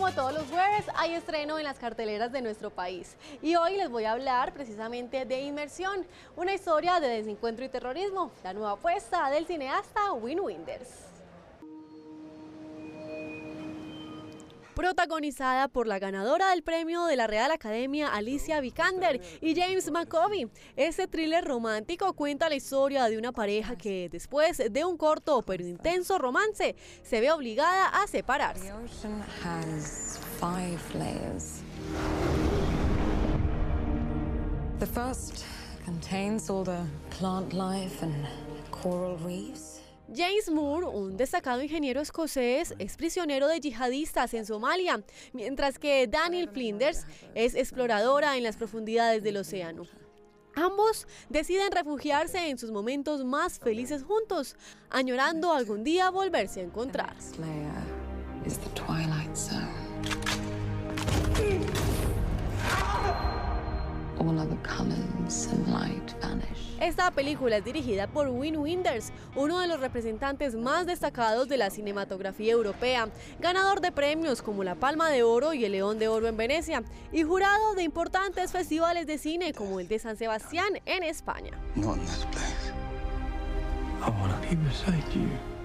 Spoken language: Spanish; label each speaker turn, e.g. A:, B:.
A: como todos los jueves, hay estreno en las carteleras de nuestro país. Y hoy les voy a hablar precisamente de Inmersión, una historia de desencuentro y terrorismo, la nueva apuesta del cineasta Wim Wenders. Protagonizada por la ganadora del premio de la Real Academia Alicia Vikander y James McAvoy, este thriller romántico cuenta la historia de una pareja que después de un corto pero intenso romance se ve obligada a separarse.
B: The first contains all the plant life and coral reefs.
A: James Moore, un destacado ingeniero escocés, es prisionero de yihadistas en Somalia, mientras que Danielle Flinders es exploradora en las profundidades del océano. Ambos deciden refugiarse en sus momentos más felices juntos, añorando algún día volverse a encontrar. Esta película es dirigida por Wim Wenders, uno de los representantes más destacados de la cinematografía europea, ganador de premios como la Palma de Oro y el León de Oro en Venecia, y jurado de importantes festivales de cine como el de San Sebastián en España.
C: Not in this place. I want to be beside you.